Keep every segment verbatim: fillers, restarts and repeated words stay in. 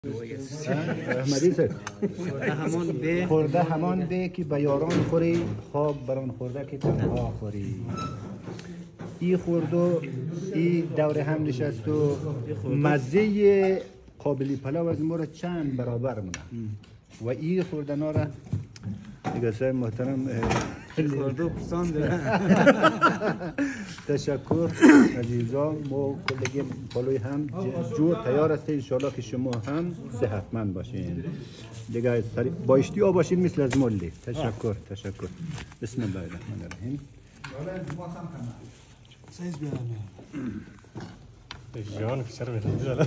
احمدی سر خورده همان به که به یاران خوری خواب بران خورده که تنها خوری. ای خورده ای دور هم نشست و مزه قابلی پلاو از ما را چند برابر مونه و ای خورده نارا دیگه سای محترم خورده پسند تشکر عزیزان. ما کلگی پلوی هم جور تیار است انشالله که شما هم صحتمند باشین دیگه با اشتیا باشین مثل از ملی. تشکر تشکر. بسم الله الرحمن الرحیم. سیز بیارم جان که چرا میتونی جالا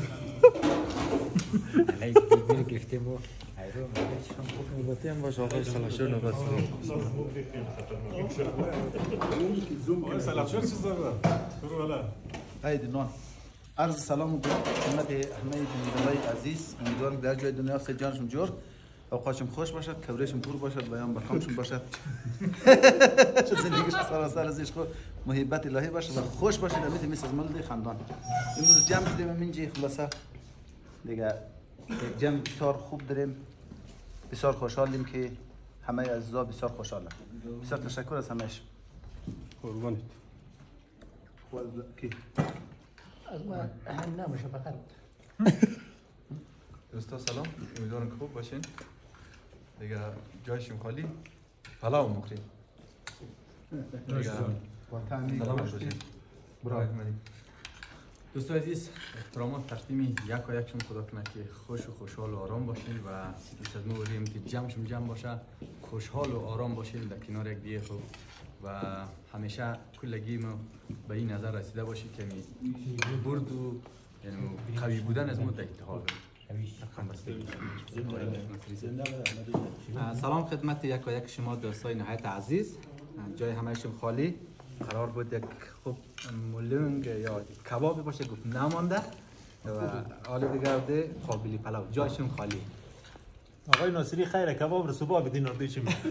علی بیر گفته بو ایرو میشم خوب میگفتی هم باش آقای سلاشور نوبت آقای سلاشور چه زده؟ برو بالا. هایدی نان. عرض سلام میکنم خدمت همه بینندگان عزیز. امیدوارم در جای دنیا سه جانشون جور اوقاتشون خوش باشد، کبریشون پر باشد، بیان برکامشون باشد. چه زندگیش سراسر از عشق و محبت الهی باشد و خوش باشید. امید مثل از ملد خاندان. امروز جمع شدیم منجی خلاصه دیگه یک جمع بسیار خوب داریم. بسیار خوشحالیم که همه عزیزا بسیار خوشحالم. بسیار تشکر از همه‌اش. قربانت. کی؟ از ما نمیشه فقط دوستا سلام، امیدوارم که خوب باشین. دیگه جایشون خالی، پلاو می‌خوریم. دیگه سلام باشین. برای منی. دوستان عزیز، احترامات تقدیم یک و یکشون خدا کنه که خوش و خوشحال و آرام باشین و دوست از ما بودیم که جمعشون جمع باشه، خوشحال و آرام باشین در کنار یک دیگه خوب و همیشه کلگی ما به این نظر رسیده باشی که برد و یعنی قوی بودن از ما در اتحاد. سلام خدمت یک و یک شما دوستای نهایت عزیز. جای همه‌شون خالی. قرار بود یک خوب مولنگ یا کبابی باشه گفت نمانده و حالا دیگه ده قابلی پلاو جایشون خالی. آقای ناصری خیره کباب رو صبح بدین آرده چی میگه؟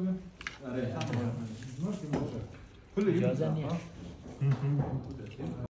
اجازه نیست.